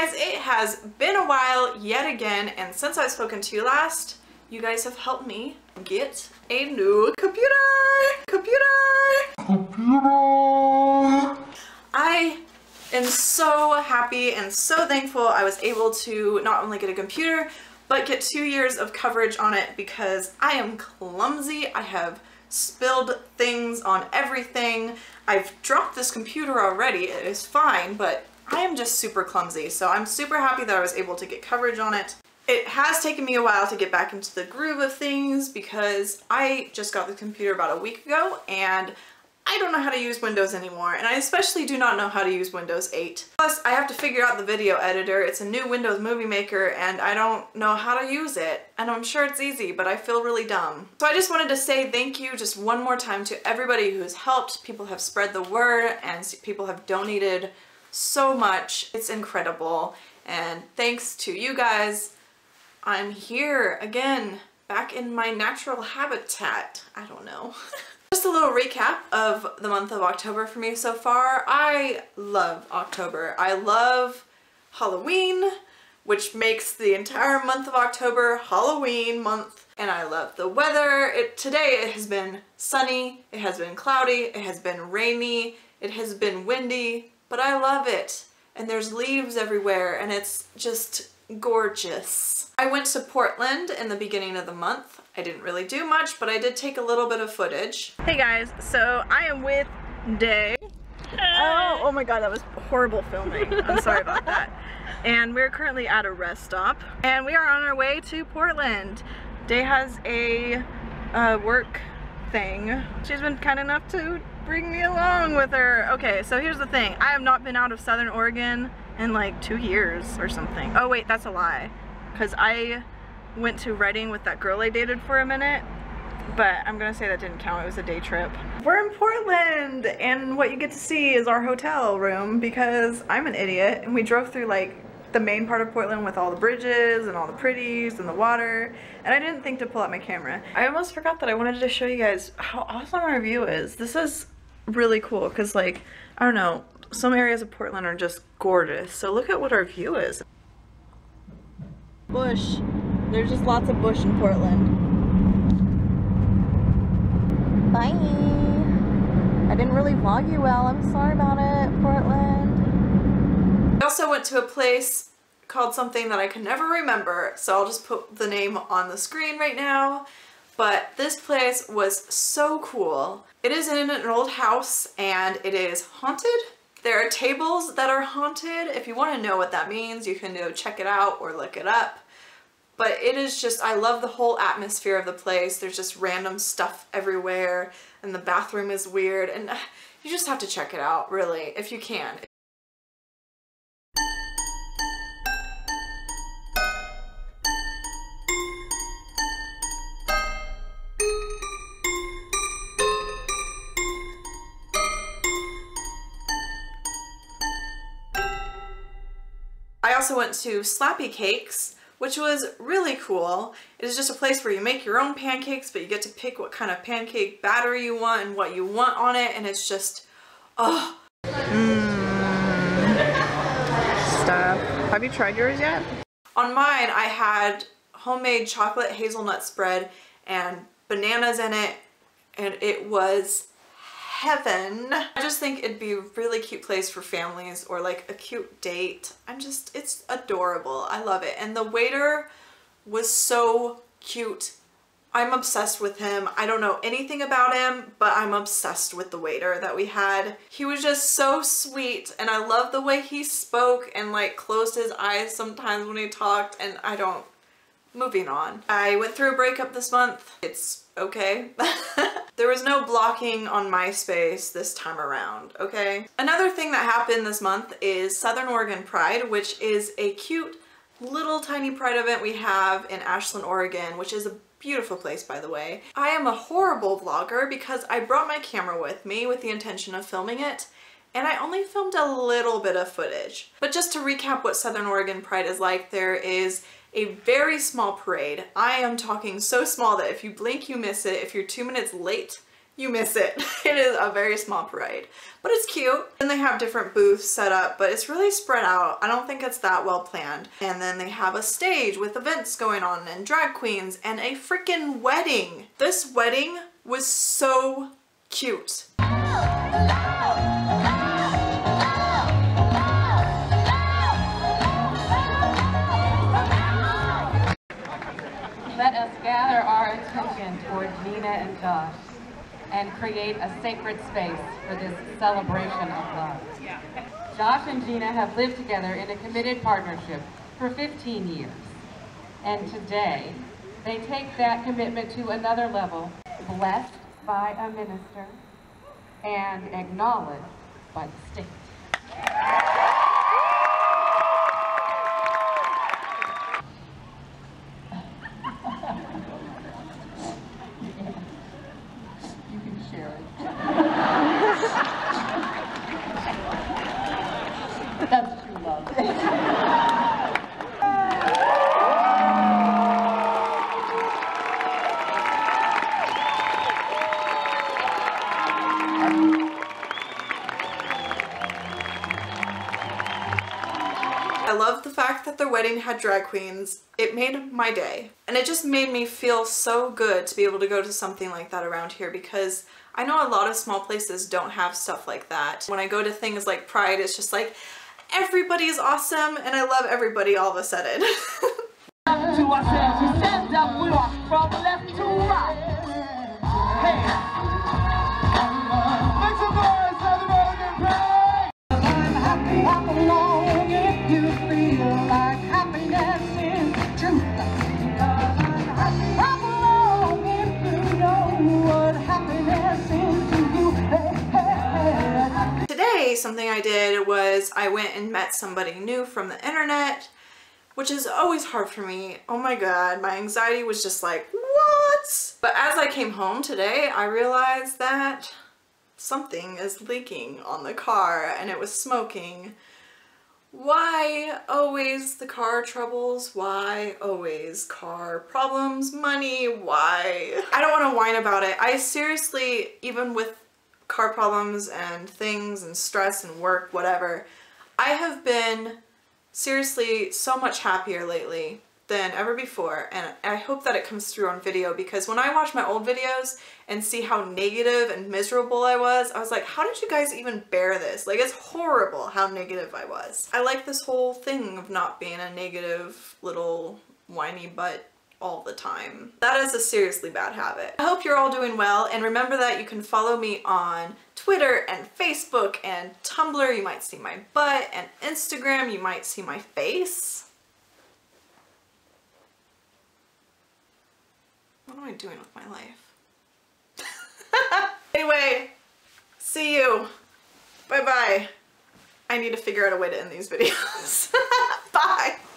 guys, it has been a while yet again, and since I've spoken to you last, you guys have helped me get a new computer! I am so happy and so thankful I was able to not only get a computer, but get 2 years of coverage on it because I am clumsy. I have spilled things on everything. I've dropped this computer already. It is fine, but I am just super clumsy. So I'm super happy that I was able to get coverage on it. It has taken me a while to get back into the groove of things because I just got the computer about a week ago and I don't know how to use Windows anymore, and I especially do not know how to use Windows 8. Plus, I have to figure out the video editor. It's a new Windows Movie Maker, and I don't know how to use it. And I'm sure it's easy, but I feel really dumb. So I just wanted to say thank you just one more time to everybody who has helped. People have spread the word, and people have donated so much. It's incredible. And thanks to you guys, I'm here again, back in my natural habitat. I don't know. Just a little recap of the month of October for me so far. I love October. I love Halloween, which makes the entire month of October Halloween month. And I love the weather. Today it has been sunny, it has been cloudy, it has been rainy, it has been windy, but I love it. And there's leaves everywhere and it's just gorgeous. I went to Portland in the beginning of the month. I didn't really do much, but I did take a little bit of footage. Hey guys, so I am with Day. Oh my god, that was horrible filming. I'm sorry about that. And we're currently at a rest stop, and we are on our way to Portland. Day has a work thing. She's been kind enough to bring me along with her. Okay, so here's the thing. I have not been out of Southern Oregon in like 2 years or something. Oh wait, that's a lie. Because I went to Redding with that girl I dated for a minute, but I'm gonna say that didn't count. It was a day trip. We're in Portland, and what you get to see is our hotel room because I'm an idiot, and we drove through like the main part of Portland with all the bridges and all the pretties and the water, and I didn't think to pull out my camera. I almost forgot that I wanted to show you guys how awesome our view is. This is really cool because, like, I don't know, some areas of Portland are just gorgeous. So look at what our view is. Bush. There's just lots of bush in Portland. Bye. I didn't really vlog you well. I'm sorry about it, Portland. I also went to a place called something that I can never remember, so I'll just put the name on the screen right now. But this place was so cool. It is in an old house and it is haunted. There are tables that are haunted. If you want to know what that means, you can go check it out or look it up. But it is just, I love the whole atmosphere of the place. There's just random stuff everywhere, and the bathroom is weird, and you just have to check it out, really, if you can. I also went to Slappy Cakes, which was really cool. It is just a place where you make your own pancakes, but you get to pick what kind of pancake batter you want and what you want on it, and it's just, oh. Stuff. Have you tried yours yet? On mine, I had homemade chocolate hazelnut spread and bananas in it, and it was heaven. I just think it'd be a really cute place for families or like a cute date. It's adorable. I love it. And the waiter was so cute. I'm obsessed with him. I don't know anything about him, but I'm obsessed with the waiter that we had. He was just so sweet, and I love the way he spoke and like closed his eyes sometimes when he talked, and moving on. I went through a breakup this month. It's okay. There was no blocking on MySpace this time around, okay? Another thing that happened this month is Southern Oregon Pride, which is a cute little tiny pride event we have in Ashland, Oregon, which is a beautiful place, by the way. I am a horrible vlogger because I brought my camera with me with the intention of filming it, and I only filmed a little bit of footage. But just to recap what Southern Oregon Pride is like, there is a very small parade. I am talking so small that if you blink, you miss it. If you're 2 minutes late, you miss it. It is a very small parade, but it's cute. And they have different booths set up, but it's really spread out. I don't think it's that well planned. And then they have a stage with events going on and drag queens and a freaking wedding. This wedding was so cute. Let us gather our attention toward Gina and Josh and create a sacred space for this celebration of love. Josh and Gina have lived together in a committed partnership for 15 years. And today, they take that commitment to another level, blessed by a minister and acknowledged by the state. That's true love. I love the fact that their wedding had drag queens. It made my day. And it just made me feel so good to be able to go to something like that around here, because I know a lot of small places don't have stuff like that. When I go to things like Pride, it's just like, everybody's awesome and I love everybody all of a sudden. To ourselves, we stand up, we walk from left to right. Hey! Make some noise, everybody, pray! I'm happy, I'm alone if you feel like happiness is true. I'm happy, I'm alone if you know what happiness is to you. Hey, hey, hey. Today, something I did was I went and met somebody new from the internet, which is always hard for me. Oh my god, my anxiety was just like, what? But as I came home today, I realized that something is leaking on the car and it was smoking. Why always the car troubles? Why always car problems? Money? Why? I don't want to whine about it. I seriously, even with car problems and things and stress and work, whatever, I have been seriously so much happier lately than ever before, and I hope that it comes through on video, because when I watch my old videos and see how negative and miserable I was like, how did you guys even bear this? Like, it's horrible how negative I was. I like this whole thing of not being a negative little whiny butt all the time. That is a seriously bad habit. I hope you're all doing well, and remember that you can follow me on Twitter and Facebook and Tumblr. You might see my butt, and Instagram, you might see my face. What am I doing with my life? Anyway, see you. Bye-bye. I need to figure out a way to end these videos. Bye.